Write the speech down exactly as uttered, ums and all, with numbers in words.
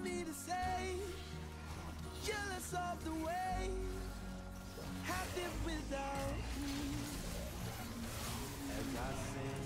me to say, jealous of the way happy without you. As I sing